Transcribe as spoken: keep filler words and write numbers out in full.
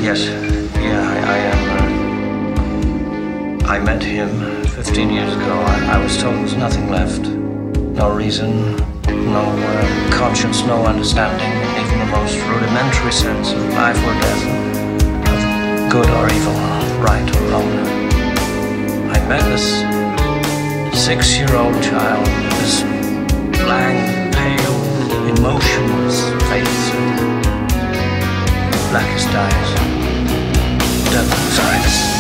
Yes, yeah, I, I am. Uh, I met him fifteen years ago. I, I was told there was nothing left. No reason, no uh, conscience, no understanding, even the most rudimentary sense of life or death, of good or evil, right or wrong. I met this six-year-old child, this blank, pale, emotionless face, blackest eyes, devil's eyes.